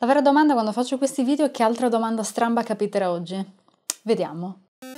La vera domanda quando faccio questi video è: che altra domanda stramba capiterà oggi? Vediamo.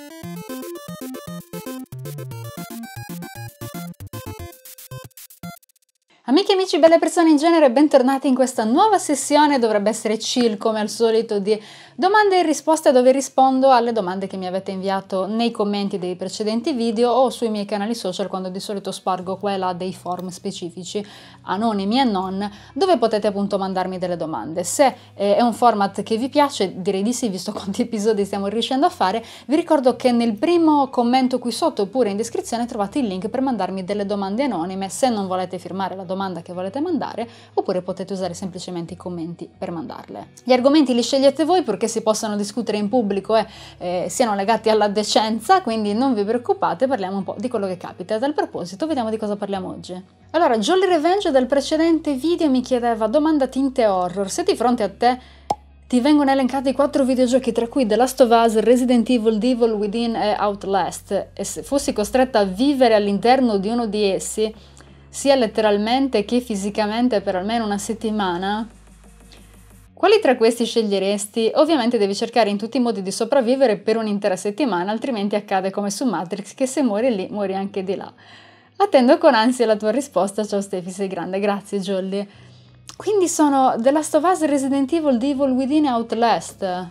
Amiche e amici, belle persone in genere, bentornati in questa nuova sessione. Dovrebbe essere chill come al solito, di domande e risposte, dove rispondo alle domande che mi avete inviato nei commenti dei precedenti video o sui miei canali social, quando di solito spargo qua e là dei form specifici, anonimi e non, dove potete appunto mandarmi delle domande. Se è un format che vi piace, direi di sì, visto quanti episodi stiamo riuscendo a fare. Vi ricordo che nel primo commento qui sotto oppure in descrizione trovate il link per mandarmi delle domande anonime, se non volete firmare la domanda che volete mandare, oppure potete usare semplicemente i commenti per mandarle. Gli argomenti li scegliete voi, purché si possano discutere in pubblico e siano legati alla decenza, quindi non vi preoccupate, parliamo un po' di quello che capita. A tal proposito, vediamo di cosa parliamo oggi. Allora, Jolly Revenge del precedente video mi chiedeva: domanda tinte horror, se di fronte a te ti vengono elencati 4 videogiochi, tra cui The Last of Us, Resident Evil, The Evil Within e Outlast, e se fossi costretta a vivere all'interno di uno di essi, sia letteralmente che fisicamente, per almeno una settimana, quali tra questi sceglieresti? Ovviamente devi cercare in tutti i modi di sopravvivere per un'intera settimana, altrimenti accade come su Matrix, che se muori lì, muori anche di là. Attendo con ansia la tua risposta. Ciao Stefi, sei grande, grazie Jolly. Quindi sono The Last of Us, Resident Evil, The Evil Within e Outlast.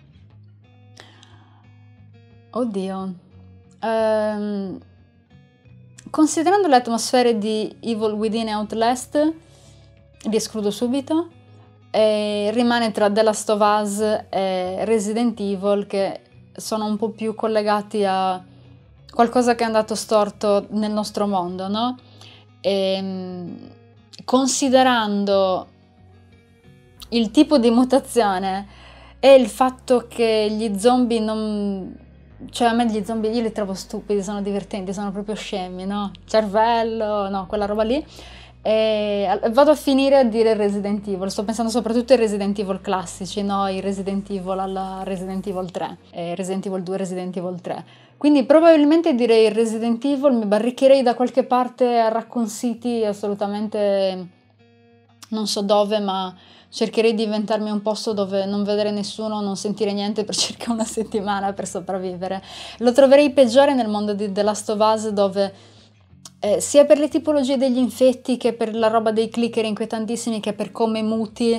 Oddio. Considerando le atmosfere di Evil Within e Outlast, li escludo subito, e rimane tra The Last of Us e Resident Evil, che sono un po' più collegati a qualcosa che è andato storto nel nostro mondo, no? Considerando il tipo di mutazione e il fatto che gli zombie non... cioè, a me gli zombie io li trovo stupidi, sono divertenti, sono proprio scemi, no? Cervello, no, quella roba lì. E vado a finire a dire Resident Evil. Sto pensando soprattutto ai Resident Evil classici, no? I Resident Evil alla Resident Evil 3, Resident Evil 2, Resident Evil 3. Quindi probabilmente direi Resident Evil, mi barricherei da qualche parte a Raccoon City, assolutamente non so dove, ma cercherei di inventarmi un posto dove non vedere nessuno, non sentire niente per circa una settimana per sopravvivere. Lo troverei peggiore nel mondo di The Last of Us, dove sia per le tipologie degli infetti che per la roba dei clicker inquietantissimi, che per come muti,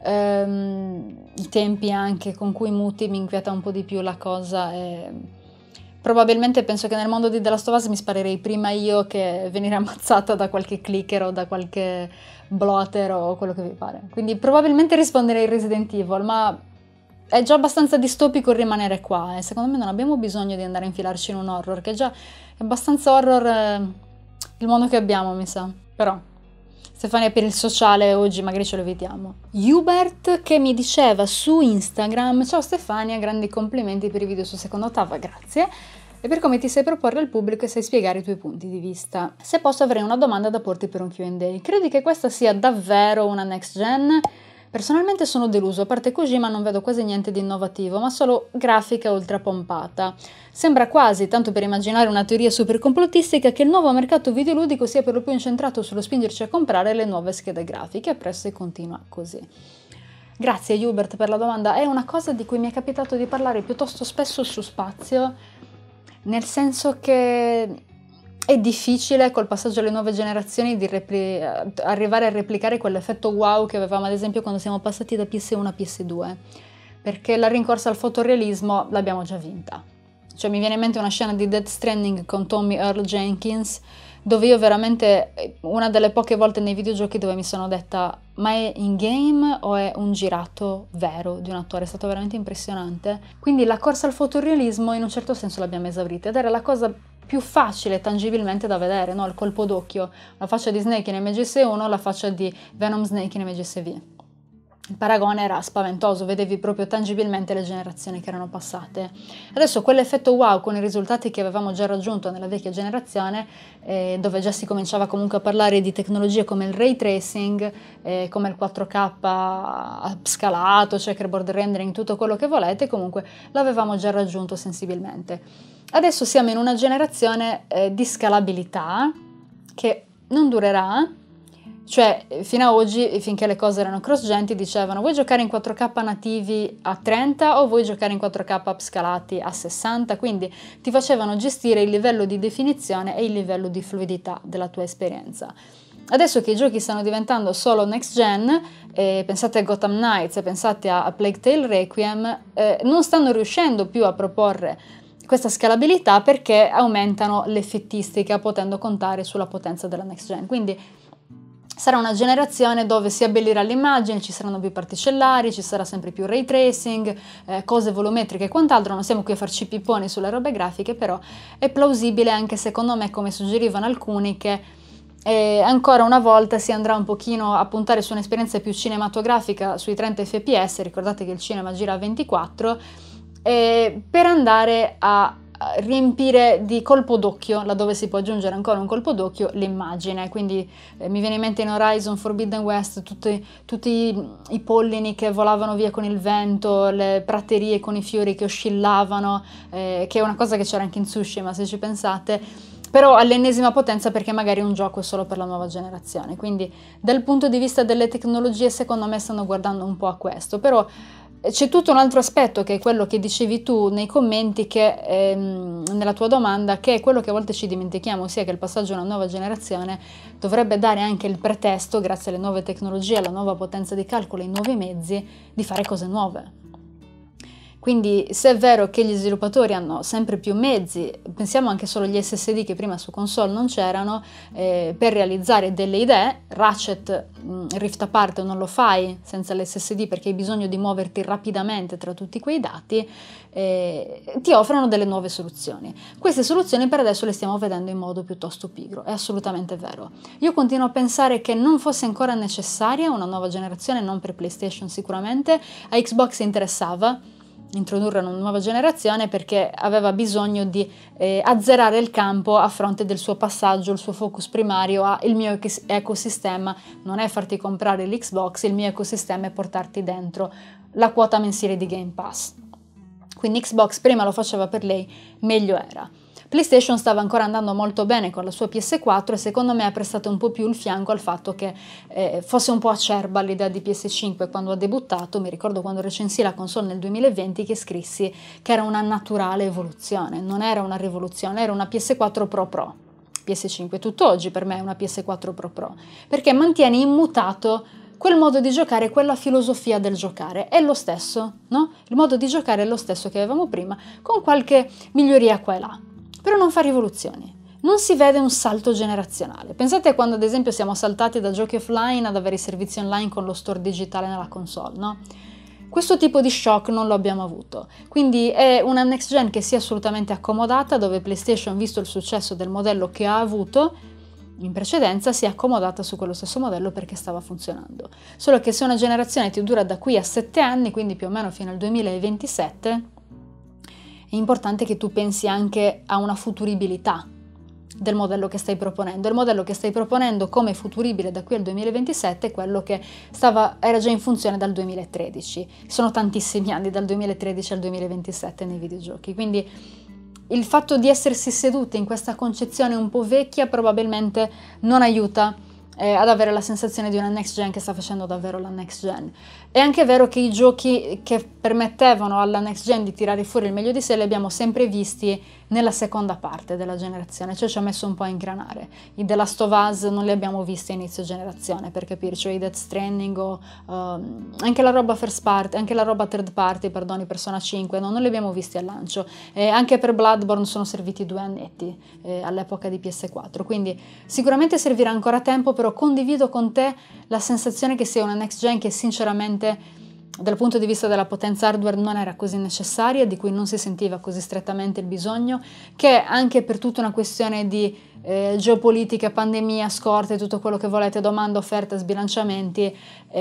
i tempi anche con cui muti, mi inquieta un po' di più la cosa. Probabilmente penso che nel mondo di The Last of Us mi sparerei prima io che venire ammazzata da qualche clicker o da qualche bloater o quello che vi pare. Quindi probabilmente risponderei Resident Evil, ma è già abbastanza distopico rimanere qua e secondo me non abbiamo bisogno di andare a infilarci in un horror, che già è abbastanza horror il mondo che abbiamo, mi sa. Però Stefania, per il sociale oggi magari ce lo evitiamo. Hubert che mi diceva su Instagram: ciao Stefania, grandi complimenti per i video su Seconda Ottava, grazie, e per come ti sai proporre al pubblico e sai spiegare i tuoi punti di vista. Se posso, avrei una domanda da porti per un Q&A. Credi che questa sia davvero una next gen? Personalmente sono deluso, a parte Kojima non vedo quasi niente di innovativo, ma solo grafica ultra pompata. Sembra quasi, tanto per immaginare una teoria super complottistica, che il nuovo mercato videoludico sia per lo più incentrato sullo spingerci a comprare le nuove schede grafiche, appresso e continua così. Grazie Hubert per la domanda, è una cosa di cui mi è capitato di parlare piuttosto spesso su Spazio, nel senso che è difficile col passaggio alle nuove generazioni di arrivare a replicare quell'effetto wow che avevamo ad esempio quando siamo passati da PS1 a PS2, perché la rincorsa al fotorealismo l'abbiamo già vinta. Cioè mi viene in mente una scena di Death Stranding con Tommy Earl Jenkins, dove io veramente, una delle poche volte nei videogiochi dove mi sono detta: ma è in game o è un girato vero di un attore? È stato veramente impressionante. Quindi la corsa al fotorealismo in un certo senso l'abbiamo esaurita ed era la cosa più facile tangibilmente da vedere, no? Il colpo d'occhio, la faccia di Snake in MGS1, la faccia di Venom Snake in MGS-V. Il paragone era spaventoso, vedevi proprio tangibilmente le generazioni che erano passate. Adesso quell'effetto wow con i risultati che avevamo già raggiunto nella vecchia generazione, dove già si cominciava comunque a parlare di tecnologie come il ray tracing, come il 4K scalato, checkerboard rendering, tutto quello che volete, comunque l'avevamo già raggiunto sensibilmente. Adesso siamo in una generazione di scalabilità che non durerà, Cioè, fino a oggi, finché le cose erano cross-gen, ti dicevano vuoi giocare in 4K nativi a 30 o vuoi giocare in 4K upscalati a 60, quindi ti facevano gestire il livello di definizione e il livello di fluidità della tua esperienza. Adesso che i giochi stanno diventando solo next gen, pensate a Gotham Knights, pensate a Plague Tale Requiem, non stanno riuscendo più a proporre questa scalabilità perché aumentano l'effettistica potendo contare sulla potenza della next gen. Quindi sarà una generazione dove si abbellirà l'immagine, ci saranno più particellari, ci sarà sempre più ray tracing, cose volumetriche e quant'altro. Non siamo qui a farci pipponi sulle robe grafiche, però è plausibile anche secondo me, come suggerivano alcuni, che ancora una volta si andrà un pochino a puntare su un'esperienza più cinematografica sui 30 fps, ricordate che il cinema gira a 24, per andare a riempire di colpo d'occhio, laddove si può aggiungere ancora un colpo d'occhio, l'immagine. Quindi mi viene in mente in Horizon Forbidden West tutti i pollini che volavano via con il vento, le praterie con i fiori che oscillavano, che è una cosa che c'era anche in Tsushima se ci pensate, però all'ennesima potenza perché magari un gioco è solo per la nuova generazione. Quindi dal punto di vista delle tecnologie secondo me stanno guardando un po' a questo, però c'è tutto un altro aspetto che è quello che dicevi tu nei commenti, che nella tua domanda, che è quello che a volte ci dimentichiamo, ossia che il passaggio a una nuova generazione dovrebbe dare anche il pretesto, grazie alle nuove tecnologie, alla nuova potenza di calcolo, ai nuovi mezzi, di fare cose nuove. Quindi se è vero che gli sviluppatori hanno sempre più mezzi, pensiamo anche solo agli SSD che prima su console non c'erano, per realizzare delle idee. Ratchet Rift Apart non lo fai senza l'SSD perché hai bisogno di muoverti rapidamente tra tutti quei dati, ti offrono delle nuove soluzioni. Queste soluzioni per adesso le stiamo vedendo in modo piuttosto pigro, è assolutamente vero. Io continuo a pensare che non fosse ancora necessaria una nuova generazione, non per PlayStation sicuramente, a Xbox interessava introdurre una nuova generazione perché aveva bisogno di azzerare il campo a fronte del suo passaggio, il suo focus primario a il mio ecosistema non è farti comprare l'Xbox, il mio ecosistema è portarti dentro la quota mensile di Game Pass. Quindi Xbox prima lo faceva per lei, meglio era. PlayStation stava ancora andando molto bene con la sua PS4 e secondo me ha prestato un po' più il fianco al fatto che fosse un po' acerba l'idea di PS5 quando ha debuttato. Mi ricordo quando recensì la console nel 2020 che scrissi che era una naturale evoluzione, non era una rivoluzione, era una PS4 Pro. PS5 tutt'oggi per me è una PS4 Pro, perché mantiene immutato quel modo di giocare, quella filosofia del giocare, è lo stesso, no? Il modo di giocare è lo stesso che avevamo prima, con qualche miglioria qua e là. Però non fa rivoluzioni, non si vede un salto generazionale. Pensate a quando ad esempio siamo saltati da giochi offline ad avere i servizi online con lo store digitale nella console, no? Questo tipo di shock non lo abbiamo avuto, quindi è una next gen che si è assolutamente accomodata, dove PlayStation, visto il successo del modello che ha avuto in precedenza, si è accomodata su quello stesso modello perché stava funzionando. Solo che se una generazione ti dura da qui a 7 anni, quindi più o meno fino al 2027, è importante che tu pensi anche a una futuribilità del modello che stai proponendo. Il modello che stai proponendo come futuribile da qui al 2027 è quello che era già in funzione dal 2013. Sono tantissimi anni dal 2013 al 2027 nei videogiochi, quindi il fatto di essersi seduti in questa concezione un po' vecchia probabilmente non aiuta ad avere la sensazione di una next gen che sta facendo davvero la next gen. È anche vero che i giochi che permettevano alla next gen di tirare fuori il meglio di sé li abbiamo sempre visti nella seconda parte della generazione, cioè ci ha messo un po' a ingranare. I The Last of Us non li abbiamo visti a inizio generazione, per capirci, o i Death Stranding o anche la roba first party, anche la roba third party, perdoni, Persona 5, non li abbiamo visti al lancio. Anche per Bloodborne sono serviti 2 annetti all'epoca di PS4, quindi sicuramente servirà ancora tempo, però condivido con te la sensazione che sia una next gen che sinceramente dal punto di vista della potenza hardware non era così necessaria, di cui non si sentiva così strettamente il bisogno, che anche per tutta una questione di geopolitica, pandemia, scorte, tutto quello che volete, domanda, offerta, sbilanciamenti,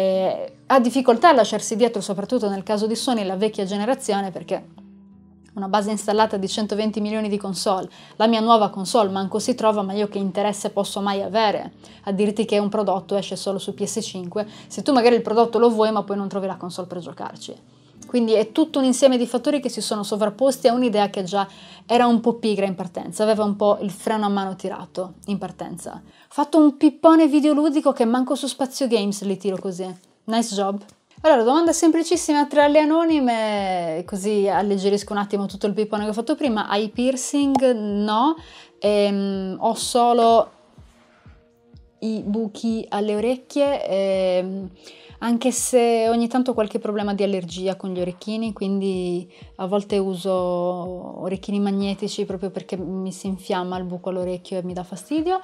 ha difficoltà a lasciarsi dietro, soprattutto nel caso di Sony, la vecchia generazione, perché una base installata di 120 milioni di console, la mia nuova console manco si trova, ma io che interesse posso mai avere a dirti che un prodotto esce solo su PS5, se tu magari il prodotto lo vuoi ma poi non trovi la console per giocarci. Quindi è tutto un insieme di fattori che si sono sovrapposti a un'idea che già era un po' pigra in partenza, aveva un po' il freno a mano tirato in partenza. Ho fatto un pippone videoludico che manco su Spazio Games li tiro così. Nice job. Allora, domanda semplicissima tra le anonime, così alleggerisco un attimo tutto il pippone che ho fatto prima. Hai piercing? No. Ho solo i buchi alle orecchie, anche se ogni tanto ho qualche problema di allergia con gli orecchini, quindi a volte uso orecchini magnetici proprio perché mi si infiamma il buco all'orecchio e mi dà fastidio.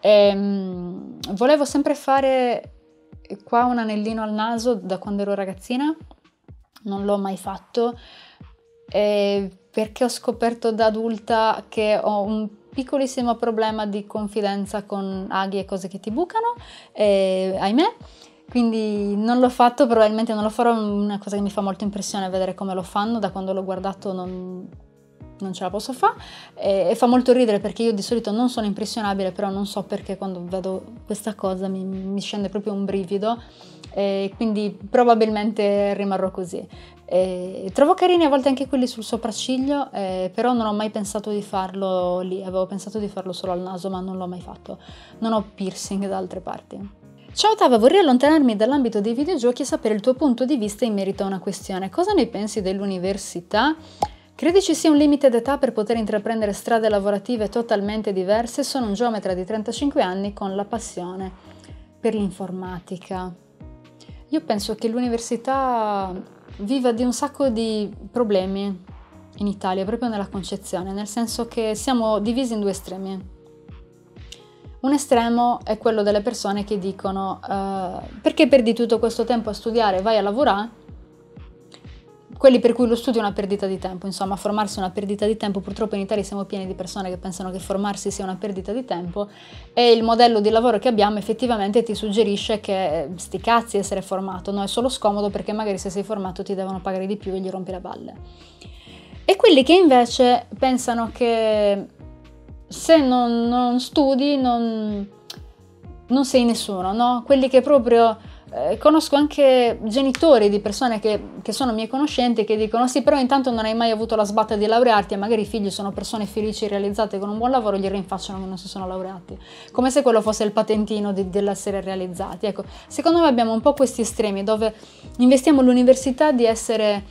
Volevo sempre fare qua un anellino al naso da quando ero ragazzina, non l'ho mai fatto, perché ho scoperto da adulta che ho un piccolissimo problema di confidenza con aghi e cose che ti bucano, ahimè. Quindi non l'ho fatto, probabilmente non lo farò, una cosa che mi fa molto impressione vedere come lo fanno, da quando l'ho guardato non ce la posso fare, e fa molto ridere perché io di solito non sono impressionabile, però non so perché quando vedo questa cosa mi scende proprio un brivido, e quindi probabilmente rimarrò così. Trovo carini a volte anche quelli sul sopracciglio, però non ho mai pensato di farlo lì, avevo pensato di farlo solo al naso ma non l'ho mai fatto, non ho piercing da altre parti. Ciao Tava, vorrei allontanarmi dall'ambito dei videogiochi e sapere il tuo punto di vista in merito a una questione. Cosa ne pensi dell'università? Credi ci sia un limite d'età per poter intraprendere strade lavorative totalmente diverse? Sono un geometra di 35 anni con la passione per l'informatica. Io penso che l'università viva di un sacco di problemi in Italia, proprio nella concezione, nel senso che siamo divisi in due estremi. Un estremo è quello delle persone che dicono perché perdi tutto questo tempo a studiare, vai a lavorare? Quelli per cui lo studio è una perdita di tempo, insomma, formarsi è una perdita di tempo. Purtroppo in Italia siamo pieni di persone che pensano che formarsi sia una perdita di tempo, e il modello di lavoro che abbiamo effettivamente ti suggerisce che sti cazzi essere formato, no? È solo scomodo perché magari se sei formato ti devono pagare di più e gli rompi le balle. E quelli che invece pensano che se non studi non sei nessuno, no? Quelli che proprio conosco anche genitori di persone che sono miei conoscenti che dicono sì, però intanto non hai mai avuto la sbatta di laurearti, e magari i figli sono persone felici, realizzate con un buon lavoro, gli rinfacciano che non si sono laureati, come se quello fosse il patentino dell'essere realizzati. Ecco, secondo me abbiamo un po' questi estremi dove investiamo l'università di essere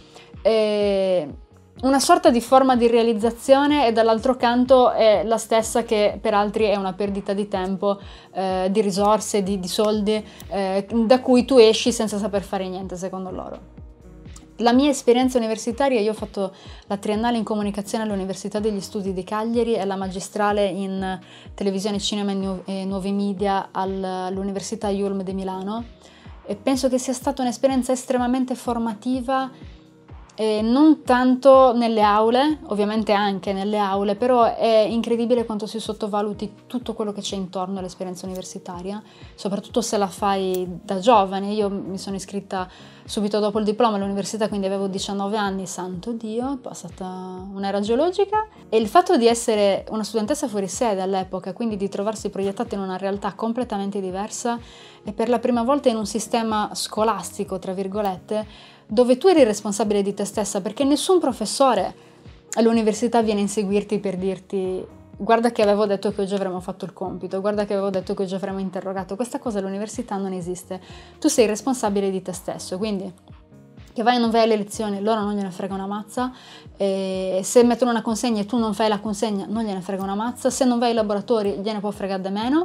una sorta di forma di realizzazione, e dall'altro canto è la stessa che per altri è una perdita di tempo, di risorse, di soldi, da cui tu esci senza saper fare niente, secondo loro. La mia esperienza universitaria, io ho fatto la triennale in comunicazione all'Università degli Studi di Cagliari e la magistrale in televisione, cinema e nuovi media all'Università Yulm di Milano, e penso che sia stata un'esperienza estremamente formativa. Non tanto nelle aule, ovviamente anche nelle aule, però è incredibile quanto si sottovaluti tutto quello che c'è intorno all'esperienza universitaria, soprattutto se la fai da giovane. Io mi sono iscritta subito dopo il diploma all'università, quindi avevo 19 anni, santo Dio, è passata un'era geologica, e il fatto di essere una studentessa fuori sede all'epoca, quindi di trovarsi proiettata in una realtà completamente diversa e per la prima volta in un sistema scolastico, tra virgolette, dove tu eri responsabile di te stessa, perché nessun professore all'università viene a inseguirti per dirti guarda che avevo detto che oggi avremmo fatto il compito, guarda che avevo detto che oggi avremmo interrogato. Questa cosa all'università non esiste. Tu sei responsabile di te stesso, quindi che vai o non vai alle lezioni, loro non gliene frega una mazza, se mettono una consegna e tu non fai la consegna non gliene frega una mazza, se non vai ai laboratori gliene può fregare da meno.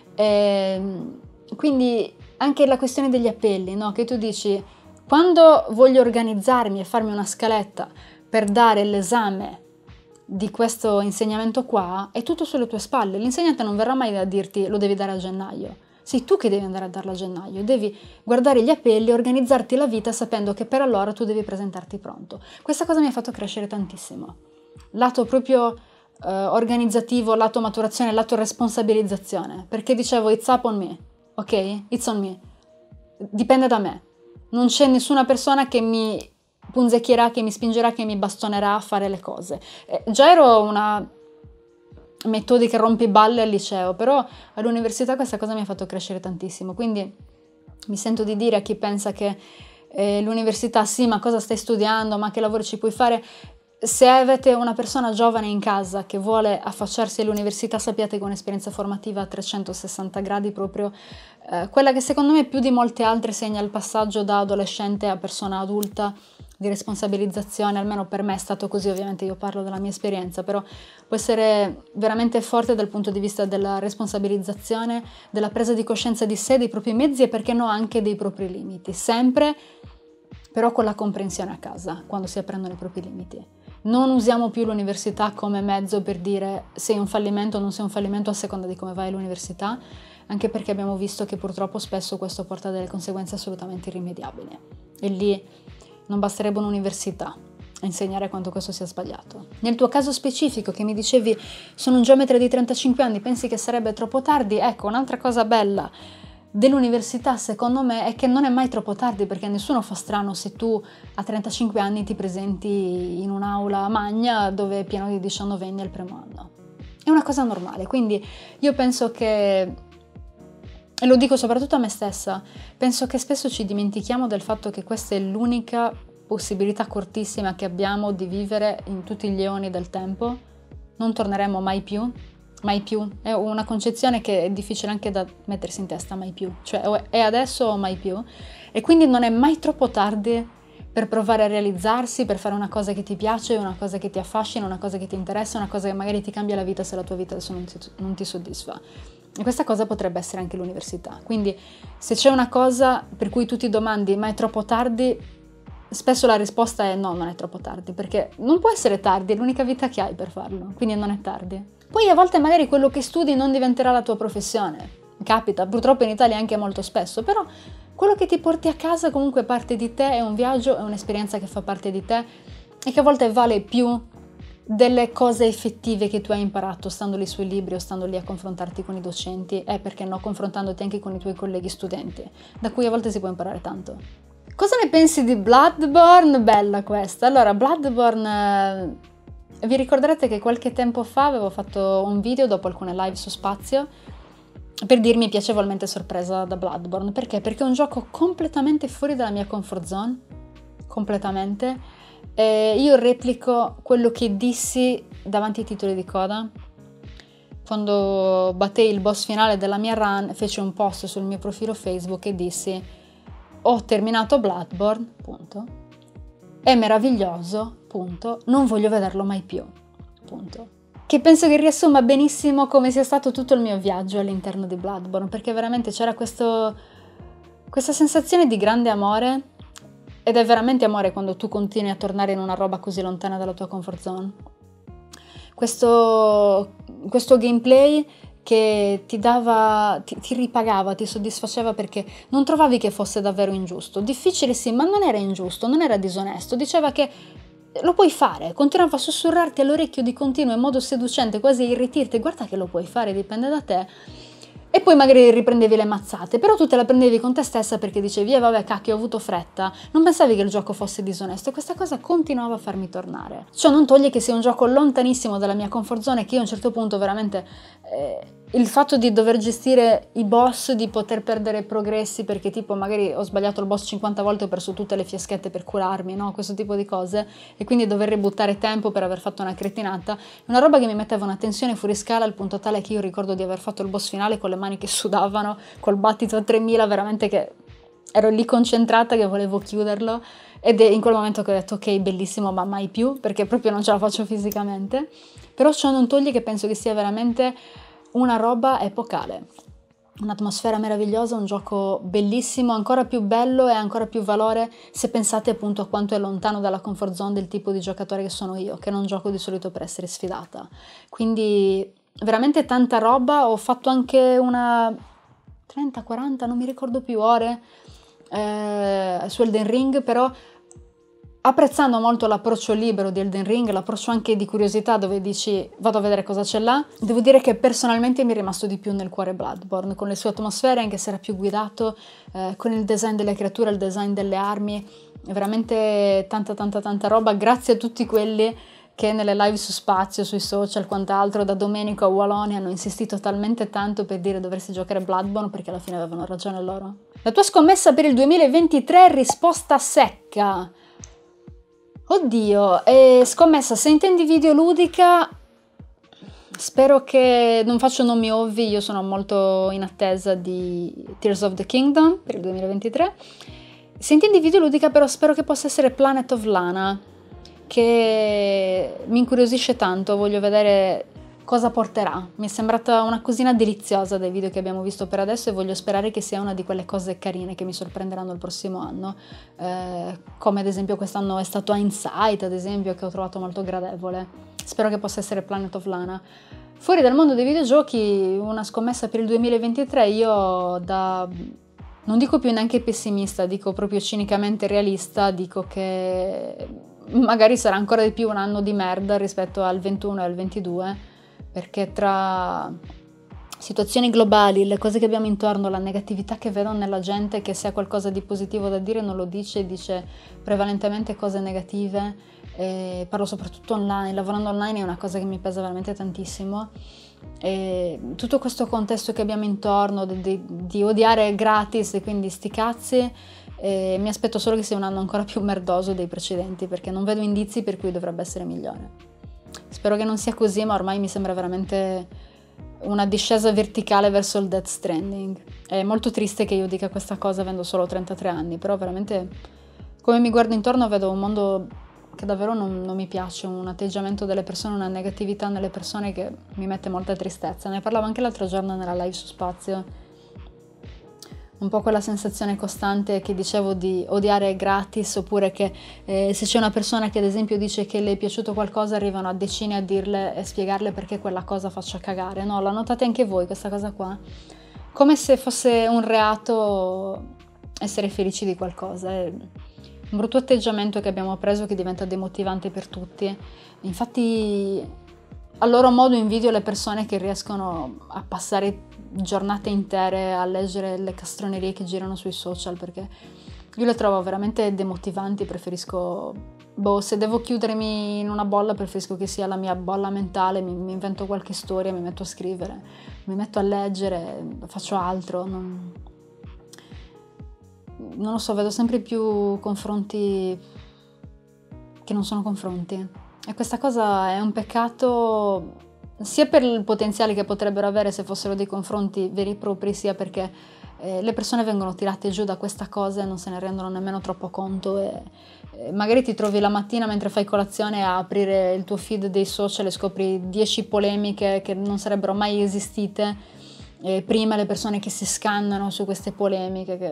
Quindi anche la questione degli appelli, no? Che tu dici quando voglio organizzarmi e farmi una scaletta per dare l'esame di questo insegnamento qua, è tutto sulle tue spalle. L'insegnante non verrà mai a dirti lo devi dare a gennaio. Sei tu che devi andare a darlo a gennaio, devi guardare gli appelli, organizzarti la vita sapendo che per allora tu devi presentarti pronto. Questa cosa mi ha fatto crescere tantissimo. Lato proprio organizzativo, lato maturazione, lato responsabilizzazione, perché dicevo it's up on me, ok? It's on me. Dipende da me. Non c'è nessuna persona che mi punzecchierà, che mi spingerà, che mi bastonerà a fare le cose. Già ero una metodica rompiballe al liceo, però all'università questa cosa mi ha fatto crescere tantissimo, quindi mi sento di dire a chi pensa che l'università sì, ma cosa stai studiando, ma che lavoro ci puoi fare? Se avete una persona giovane in casa che vuole affacciarsi all'università, sappiate che è un'esperienza formativa a 360 gradi, proprio quella che secondo me più di molte altre segna il passaggio da adolescente a persona adulta, di responsabilizzazione. Almeno per me è stato così, ovviamente io parlo della mia esperienza, però può essere veramente forte dal punto di vista della responsabilizzazione, della presa di coscienza di sé, dei propri mezzi e perché no anche dei propri limiti, sempre però con la comprensione a casa, quando si apprendono i propri limiti. Non usiamo più l'università come mezzo per dire sei un fallimento o non sei un fallimento a seconda di come vai all'università, anche perché abbiamo visto che purtroppo spesso questo porta a delle conseguenze assolutamente irrimediabili. E lì non basterebbe un'università a insegnare quanto questo sia sbagliato. Nel tuo caso specifico, che mi dicevi sono un geometra di 35 anni, pensi che sarebbe troppo tardi? Ecco, un'altra cosa bella dell'università secondo me è che non è mai troppo tardi, perché nessuno fa strano se tu a 35 anni ti presenti in un'aula magna dove è pieno di 19enni al primo anno. È una cosa normale, quindi io penso che, e lo dico soprattutto a me stessa, penso che spesso ci dimentichiamo del fatto che questa è l'unica possibilità cortissima che abbiamo di vivere in tutti gli eoni del tempo. Non torneremo mai più. Mai più, è una concezione che è difficile anche da mettersi in testa, mai più, cioè è adesso o mai più, e quindi non è mai troppo tardi per provare a realizzarsi, per fare una cosa che ti piace, una cosa che ti affascina, una cosa che ti interessa, una cosa che magari ti cambia la vita se la tua vita adesso non ti soddisfa. E questa cosa potrebbe essere anche l'università, quindi se c'è una cosa per cui tu ti domandi ma è troppo tardi, spesso la risposta è no, non è troppo tardi, perché non può essere tardi, è l'unica vita che hai per farlo, quindi non è tardi. Poi a volte magari quello che studi non diventerà la tua professione, capita, purtroppo in Italia anche molto spesso, però quello che ti porti a casa comunque parte di te, è un viaggio, è un'esperienza che fa parte di te e che a volte vale più delle cose effettive che tu hai imparato stando lì sui libri o stando lì a confrontarti con i docenti e perché no, confrontandoti anche con i tuoi colleghi studenti, da cui a volte si può imparare tanto. Cosa ne pensi di Bloodborne? Bella questa. Allora, Bloodborne, vi ricorderete che qualche tempo fa avevo fatto un video dopo alcune live su Spazio per dirmi piacevolmente sorpresa da Bloodborne. Perché? Perché è un gioco completamente fuori dalla mia comfort zone, completamente. Io replico quello che dissi davanti ai titoli di coda. Quando battei il boss finale della mia run, feci un post sul mio profilo Facebook e dissi: ho terminato Bloodborne, punto. È meraviglioso, punto. Non voglio vederlo mai più, punto. Che penso che riassuma benissimo come sia stato tutto il mio viaggio all'interno di Bloodborne, perché veramente c'era questa sensazione di grande amore, ed è veramente amore quando tu continui a tornare in una roba così lontana dalla tua comfort zone. Questo gameplay che ti ripagava, ti soddisfaceva perché non trovavi che fosse davvero ingiusto. Difficile sì, ma non era ingiusto, non era disonesto, diceva che lo puoi fare, continuava a sussurrarti all'orecchio di continuo in modo seducente, quasi a irritirti, guarda che lo puoi fare, dipende da te. E poi magari riprendevi le mazzate, però tu te la prendevi con te stessa perché dicevi vabbè cacchio, ho avuto fretta, non pensavi che il gioco fosse disonesto, e questa cosa continuava a farmi tornare. Ciò non toglie che sia un gioco lontanissimo dalla mia comfort zone e che io a un certo punto veramente il fatto di dover gestire i boss, di poter perdere progressi perché tipo magari ho sbagliato il boss 50 volte e ho perso tutte le fiaschette per curarmi, no? Questo tipo di cose, e quindi dover ributtare tempo per aver fatto una cretinata, è una roba che mi metteva una tensione fuori scala al punto tale che io ricordo di aver fatto il boss finale con le mani che sudavano, col battito a 3000, veramente che ero lì concentrata che volevo chiuderlo, ed è in quel momento che ho detto ok, bellissimo, ma mai più, perché proprio non ce la faccio fisicamente. Però ciò non toglie che penso che sia veramente una roba epocale, un'atmosfera meravigliosa, un gioco bellissimo, ancora più bello e ancora più valore se pensate appunto a quanto è lontano dalla comfort zone del tipo di giocatore che sono io, che non gioco di solito per essere sfidata. Quindi veramente tanta roba, ho fatto anche una 30-40, non mi ricordo più, ore su Elden Ring, però apprezzando molto l'approccio libero di Elden Ring, l'approccio anche di curiosità dove dici vado a vedere cosa c'è là, devo dire che personalmente mi è rimasto di più nel cuore Bloodborne, con le sue atmosfere, anche se era più guidato, con il design delle creature, il design delle armi, veramente tanta roba, grazie a tutti quelli che nelle live su Spazio, sui social, quant'altro, da Domenico a Waloni hanno insistito talmente tanto per dire dovresti giocare Bloodborne, perché alla fine avevano ragione loro. La tua scommessa per il 2023, risposta secca. Oddio, scommessa, se intendi videoludica, spero che non faccio nomi ovvi, io sono molto in attesa di Tears of the Kingdom per il 2023. Se intendi videoludica però spero che possa essere Planet of Lana, che mi incuriosisce tanto, voglio vedere cosa porterà. Mi è sembrata una cosina deliziosa dai video che abbiamo visto per adesso e voglio sperare che sia una di quelle cose carine che mi sorprenderanno il prossimo anno, come ad esempio quest'anno è stato Insight, ad esempio, che ho trovato molto gradevole. Spero che possa essere Planet of Lana. Fuori dal mondo dei videogiochi, una scommessa per il 2023, io non dico più neanche pessimista, dico proprio cinicamente realista, dico che magari sarà ancora di più un anno di merda rispetto al 21 e al 22, perché tra situazioni globali, le cose che abbiamo intorno, la negatività che vedo nella gente che se ha qualcosa di positivo da dire non lo dice, dice prevalentemente cose negative, e parlo soprattutto online, lavorando online è una cosa che mi pesa veramente tantissimo. E tutto questo contesto che abbiamo intorno di odiare gratis e quindi sti cazzi, mi aspetto solo che sia un anno ancora più merdoso dei precedenti, perché non vedo indizi per cui dovrebbe essere migliore. Spero che non sia così, ma ormai mi sembra veramente una discesa verticale verso il Death Stranding. È molto triste che io dica questa cosa avendo solo 33 anni, però veramente come mi guardo intorno vedo un mondo che davvero non mi piace, un atteggiamento delle persone, una negatività nelle persone che mi mette molta tristezza. Ne parlavo anche l'altro giorno nella live su Spazio. Un po' quella sensazione costante che dicevo di odiare gratis, oppure che se c'è una persona che ad esempio dice che le è piaciuto qualcosa arrivano a decine a dirle e spiegarle perché quella cosa faccia cagare. No, la notate anche voi questa cosa qua? Come se fosse un reato essere felici di qualcosa. È un brutto atteggiamento che abbiamo preso che diventa demotivante per tutti. Infatti a loro modo invidio le persone che riescono a passare giornate intere a leggere le castronerie che girano sui social, perché io le trovo veramente demotivanti. Preferisco, se devo chiudermi in una bolla preferisco che sia la mia bolla mentale, mi invento qualche storia, mi metto a scrivere, mi metto a leggere, faccio altro, non lo so, vedo sempre più confronti che non sono confronti e questa cosa è un peccato sia per il potenziale che potrebbero avere se fossero dei confronti veri e propri, sia perché le persone vengono tirate giù da questa cosa e non se ne rendono nemmeno troppo conto e magari ti trovi la mattina mentre fai colazione a aprire il tuo feed dei social e scopri 10 polemiche che non sarebbero mai esistite prima, le persone che si scannano su queste polemiche che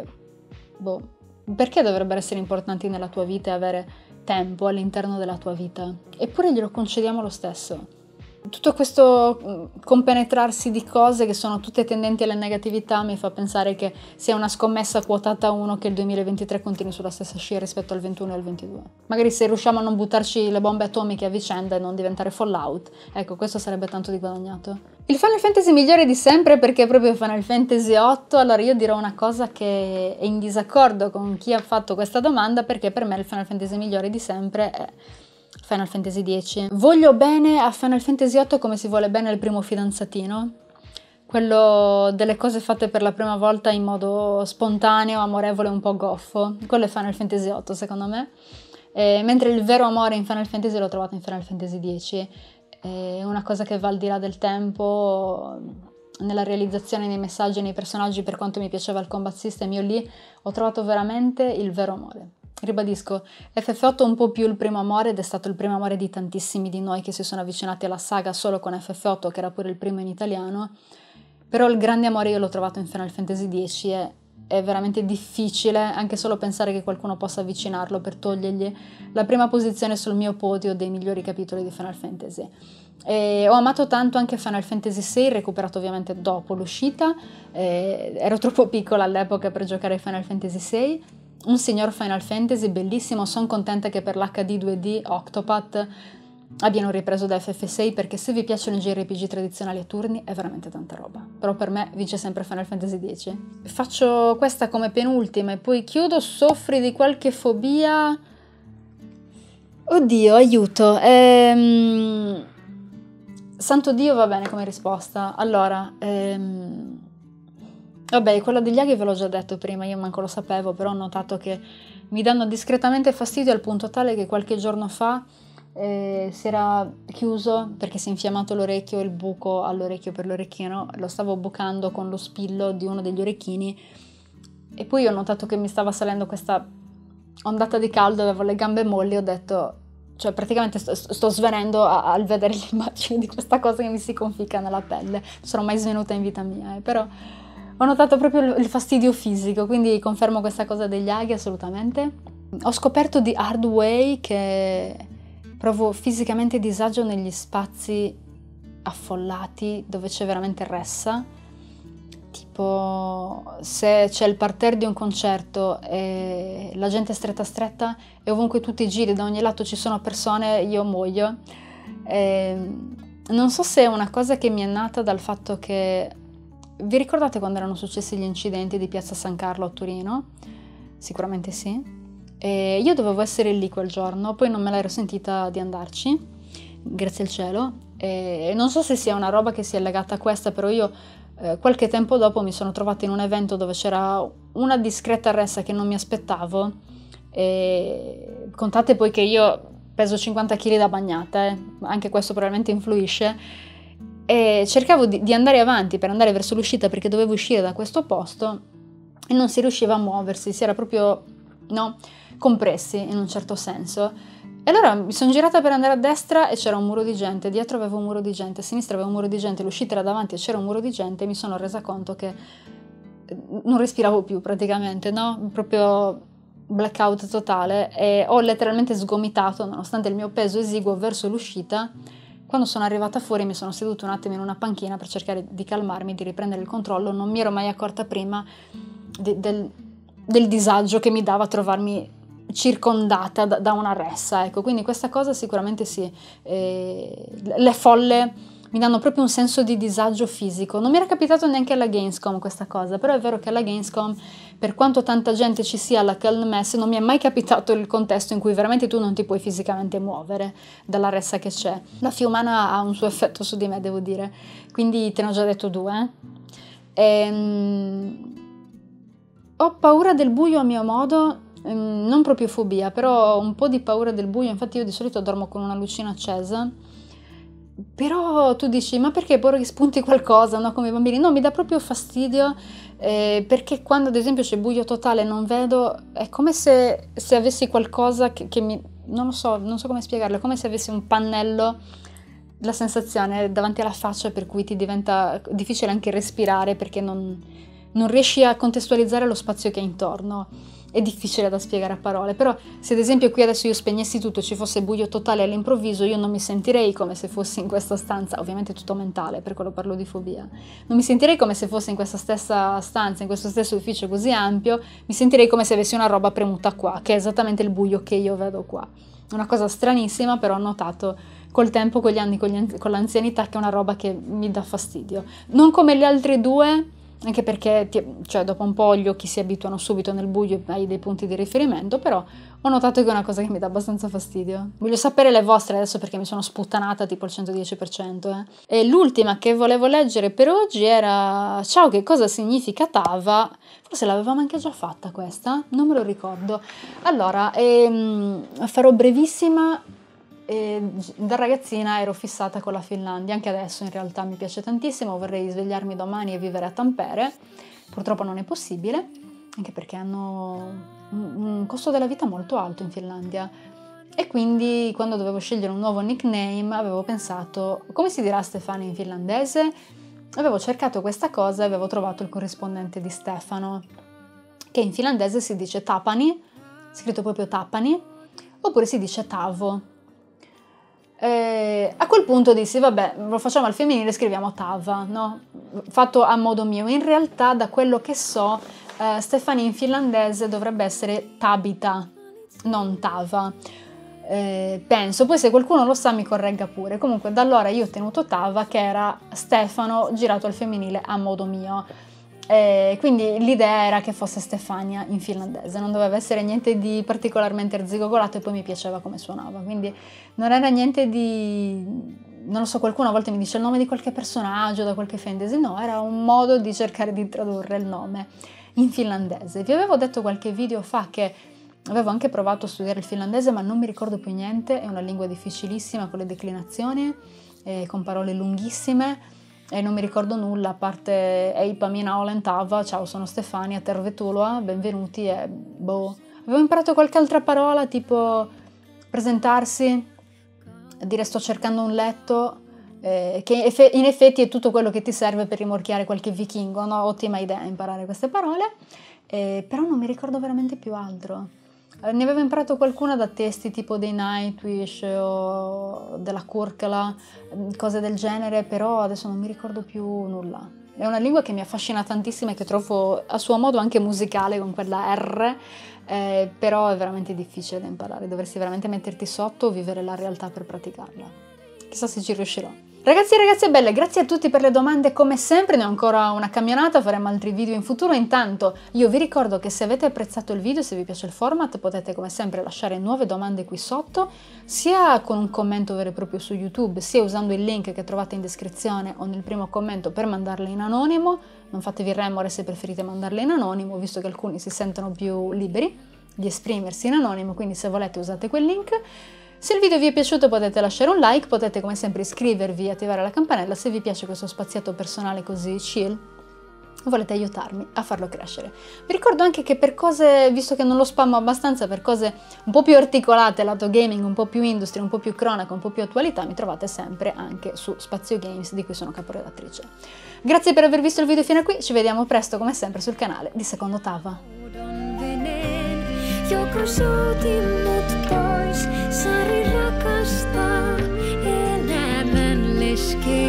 perché dovrebbero essere importanti nella tua vita e avere tempo all'interno della tua vita? Eppure glielo concediamo lo stesso. Tutto questo compenetrarsi di cose che sono tutte tendenti alla negatività mi fa pensare che sia una scommessa quotata 1 che il 2023 continui sulla stessa scia rispetto al 21 e al 22. Magari se riusciamo a non buttarci le bombe atomiche a vicenda e non diventare Fallout, ecco, questo sarebbe tanto di guadagnato. Il Final Fantasy migliore di sempre perché è proprio Final Fantasy VIII, allora io dirò una cosa che è in disaccordo con chi ha fatto questa domanda, perché per me il Final Fantasy migliore di sempre è Final Fantasy X. Voglio bene a Final Fantasy VIII come si vuole bene al primo fidanzatino, quello delle cose fatte per la prima volta in modo spontaneo, amorevole, un po' goffo. Quello è Final Fantasy VIII secondo me, mentre il vero amore in Final Fantasy l'ho trovato in Final Fantasy X. È una cosa che va al di là del tempo, nella realizzazione dei messaggi e nei personaggi. Per quanto mi piaceva il combat system, io lì ho trovato veramente il vero amore. Ribadisco, FF8 un po' più il primo amore ed è stato il primo amore di tantissimi di noi che si sono avvicinati alla saga solo con FF8, che era pure il primo in italiano, però il grande amore io l'ho trovato in Final Fantasy X e è veramente difficile anche solo pensare che qualcuno possa avvicinarlo per togliergli la prima posizione sul mio podio dei migliori capitoli di Final Fantasy. E ho amato tanto anche Final Fantasy VI, recuperato ovviamente dopo l'uscita, ero troppo piccola all'epoca per giocare a Final Fantasy VI. Un signor Final Fantasy bellissimo, sono contenta che per l'HD 2D Octopath abbiano ripreso da FF6, perché se vi piacciono i JRPG tradizionali a turni è veramente tanta roba, però per me vince sempre Final Fantasy X. Faccio questa come penultima e poi chiudo. Soffri di qualche fobia? Oddio, aiuto. Santo Dio va bene come risposta. Allora, vabbè, quella degli aghi ve l'ho già detto prima, io manco lo sapevo, però ho notato che mi danno discretamente fastidio al punto tale che qualche giorno fa si era chiuso perché si è infiammato l'orecchio, il buco all'orecchio per l'orecchino, lo stavo bucando con lo spillo di uno degli orecchini e poi ho notato che mi stava salendo questa ondata di caldo, avevo le gambe molli, ho detto, cioè praticamente sto svenendo al vedere l'immagine di questa cosa che mi si conficca nella pelle, non sono mai svenuta in vita mia, però ho notato proprio il fastidio fisico, quindi confermo questa cosa degli aghi assolutamente. Ho scoperto di hard way che provo fisicamente disagio negli spazi affollati dove c'è veramente ressa, tipo se c'è il parterre di un concerto e la gente è stretta stretta e ovunque tu ti giri da ogni lato ci sono persone, io muoio. Non so se è una cosa che mi è nata dal fatto che vi ricordate quando erano successi gli incidenti di Piazza San Carlo a Torino? Sicuramente sì. E io dovevo essere lì quel giorno, poi non me l'ero sentita di andarci, grazie al cielo. E non so se sia una roba che sia legata a questa, però io qualche tempo dopo mi sono trovata in un evento dove c'era una discreta ressa che non mi aspettavo. E contate poi che io peso 50 kg da bagnata, anche questo probabilmente influisce. E cercavo di andare avanti per andare verso l'uscita perché dovevo uscire da questo posto e non si riusciva a muoversi, si era proprio, no, compressi in un certo senso. E allora mi sono girata per andare a destra e c'era un muro di gente, dietro avevo un muro di gente, a sinistra avevo un muro di gente, l'uscita era davanti e c'era un muro di gente e mi sono resa conto che non respiravo più praticamente, no? Proprio blackout totale e ho letteralmente sgomitato nonostante il mio peso esiguo verso l'uscita. Quando sono arrivata fuori mi sono seduta un attimo in una panchina per cercare di calmarmi, di riprendere il controllo. Non mi ero mai accorta prima del disagio che mi dava trovarmi circondata da una ressa, ecco. Quindi questa cosa sicuramente sì. Le folle mi danno proprio un senso di disagio fisico. Non mi era capitato neanche alla Gamescom questa cosa, però è vero che alla Gamescom, per quanto tanta gente ci sia alla Kermesse, non mi è mai capitato il contesto in cui veramente tu non ti puoi fisicamente muovere dalla ressa che c'è. La fiumana ha un suo effetto su di me, devo dire. Quindi te ne ho già detto due. Ho paura del buio a mio modo, non proprio fobia, però ho un po' di paura del buio. Infatti io di solito dormo con una lucina accesa. Però tu dici, ma perché poi spunti qualcosa, no? Come i bambini? No, mi dà proprio fastidio perché quando ad esempio c'è buio totale e non vedo, è come se avessi qualcosa che mi... non so come spiegarlo, è come se avessi un pannello, la sensazione davanti alla faccia per cui ti diventa difficile anche respirare perché non riesci a contestualizzare lo spazio che è intorno. È difficile da spiegare a parole, però se ad esempio qui adesso io spegnessi tutto e ci fosse buio totale all'improvviso, io non mi sentirei come se fossi in questa stanza, ovviamente tutto mentale, per quello parlo di fobia, non mi sentirei come se fossi in questa stessa stanza, in questo stesso ufficio così ampio, mi sentirei come se avessi una roba premuta qua, che è esattamente il buio che io vedo qua. Una cosa stranissima, però ho notato col tempo, con gli anni, con l'anzianità, che è una roba che mi dà fastidio. Non come gli altri due, anche perché cioè, dopo un po' gli occhi si abituano subito nel buio, hai dei punti di riferimento, però ho notato che è una cosa che mi dà abbastanza fastidio. Voglio sapere le vostre adesso perché mi sono sputtanata tipo al 110%. E l'ultima che volevo leggere per oggi era ciao, che cosa significa Tava? Forse l'avevamo anche già fatta questa, non me lo ricordo. Allora, farò brevissima. Da ragazzina ero fissata con la Finlandia, anche adesso in realtà mi piace tantissimo, vorrei svegliarmi domani e vivere a Tampere, purtroppo non è possibile, anche perché hanno un costo della vita molto alto in Finlandia e quindi quando dovevo scegliere un nuovo nickname avevo pensato come si dirà Stefano in finlandese, avevo cercato questa cosa e avevo trovato il corrispondente di Stefano, che in finlandese si dice Tapani, scritto proprio Tapani, oppure si dice Tavo. A quel punto dissi, vabbè, lo facciamo al femminile, scriviamo Tava, no? Fatto a modo mio. In realtà, da quello che so, Stefania in finlandese dovrebbe essere Tabita, non Tava. Penso, poi se qualcuno lo sa mi corregga pure. Comunque da allora io ho tenuto Tava, che era Stefano girato al femminile a modo mio. Quindi l'idea era che fosse Stefania in finlandese, non doveva essere niente di particolarmente arzigogolato, e poi mi piaceva come suonava, quindi non era niente di, non lo so, qualcuno a volte mi dice il nome di qualche personaggio da qualche fantasy, no, era un modo di cercare di tradurre il nome in finlandese. Vi avevo detto qualche video fa che avevo anche provato a studiare il finlandese, ma non mi ricordo più niente, è una lingua difficilissima con le declinazioni, con parole lunghissime, e non mi ricordo nulla, a parte Eipä minä olen Tava, ciao sono Stefania, tervetuloa, benvenuti, e boh. Avevo imparato qualche altra parola, tipo presentarsi, dire sto cercando un letto, che in effetti è tutto quello che ti serve per rimorchiare qualche vichingo, no? Ottima idea imparare queste parole, però non mi ricordo veramente più altro. Ne avevo imparato qualcuna da testi tipo dei Nightwish o della Kurkela, cose del genere, però adesso non mi ricordo più nulla. È una lingua che mi affascina tantissimo e che trovo a suo modo anche musicale con quella R, però è veramente difficile da imparare, dovresti veramente metterti sotto o vivere la realtà per praticarla. Chissà se ci riuscirò. Ragazzi e ragazze belle, grazie a tutti per le domande, come sempre ne ho ancora una camionata, faremo altri video in futuro. Intanto io vi ricordo che se avete apprezzato il video, se vi piace il format, potete come sempre lasciare nuove domande qui sotto, sia con un commento vero e proprio su YouTube, sia usando il link che trovate in descrizione o nel primo commento per mandarle in anonimo. Non fatevi remore se preferite mandarle in anonimo, visto che alcuni si sentono più liberi di esprimersi in anonimo, quindi se volete usate quel link. Se il video vi è piaciuto potete lasciare un like, potete come sempre iscrivervi e attivare la campanella se vi piace questo spaziato personale così chill, volete aiutarmi a farlo crescere. Vi ricordo anche che per cose, visto che non lo spammo abbastanza, per cose un po' più articolate, lato gaming, un po' più industria, un po' più cronaca, un po' più attualità, mi trovate sempre anche su Spazio Games, di cui sono caporedattrice. Grazie per aver visto il video fino a qui, ci vediamo presto come sempre sul canale di Secondo Tava. Joka souti mut pois, Sari rakastaa elämän leske.